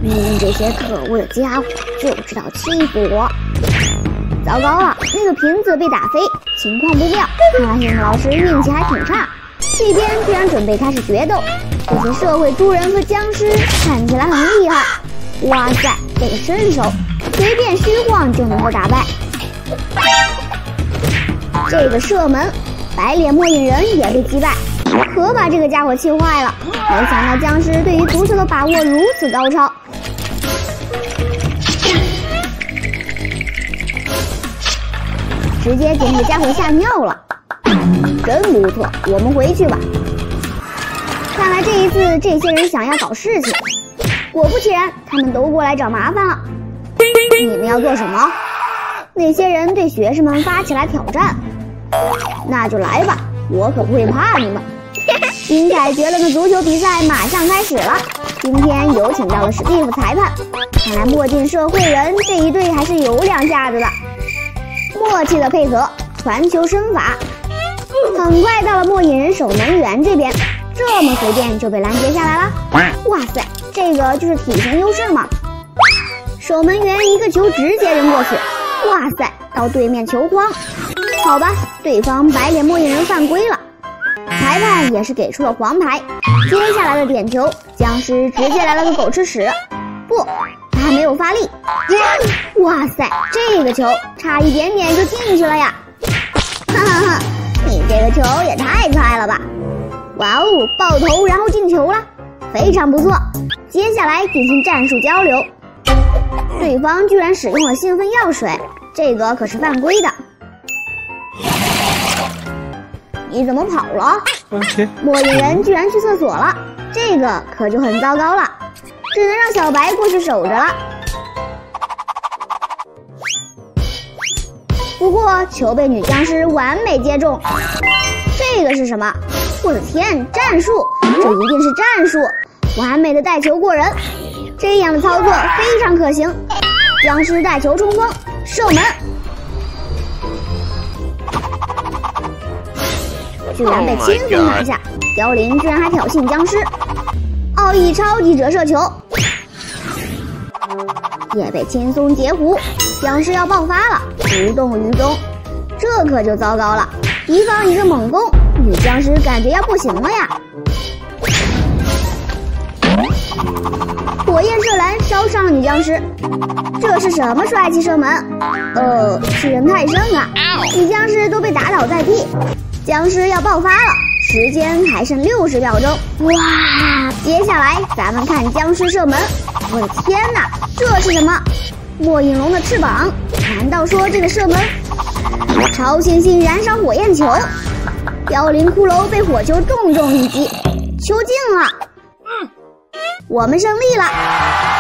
你们这些可恶的家伙就知道欺负我！糟糕了，那个瓶子被打飞，情况不妙。看来黑木老师运气还挺差。这边居然准备开始决斗，这些社会猪人和僵尸看起来很厉害。哇塞，这个身手，随便虚晃就能够打败。这个射门，白脸末影人也被击败，可把这个家伙气坏了。没想到僵尸对于足球的把握如此高超。直接给那个家伙吓尿了，真不错，我们回去吧。看来这一次这些人想要搞事情，果不其然，他们都过来找麻烦了。你们要做什么？那些人对学生们发起来挑战。那就来吧，我可不会怕你们。精彩绝伦的足球比赛马上开始了。今天有请到了史蒂夫裁判，看来墨镜社会人这一队还是有两下子的。默契的配合，传球身法，很快到了末影人守门员这边，这么随便就被拦截下来了。哇塞，这个就是体型优势嘛！守门员一个球直接扔过去，哇塞，到对面球筐。好吧，对方白脸末影人犯规了，裁判也是给出了黄牌。接下来的点球，僵尸直接来了个狗吃屎，不，他还没有发力。哇塞，这个球差一点点就进去了呀！哈哈哈，你这个球也太菜了吧！哇哦，爆头然后进球了，非常不错。接下来进行战术交流，对方居然使用了兴奋药水，这个可是犯规的。你怎么跑了？末影人居然去厕所了，这个可就很糟糕了，只能让小白过去守着了。不过球被女僵尸完美接中，这个是什么？我的天，战术！这一定是战术！完美的带球过人，这样的操作非常可行。僵尸带球冲锋，射门，居然被轻松拿下。凋零居然还挑衅僵尸，奥义超级折射球也被轻松截胡。僵尸要爆发了，无动于衷，这可就糟糕了。敌方一个猛攻，女僵尸感觉要不行了呀。火焰射篮烧伤了女僵尸，这是什么帅气射门？是人太深啊！女僵尸都被打倒在地，僵尸要爆发了，时间还剩60秒钟。哇！接下来咱们看僵尸射门，我的天哪，这是什么？末影龙的翅膀？难道说这个射门？超新星燃烧火焰球，凋零骷髅被火球重重一击，球进了。我们胜利了。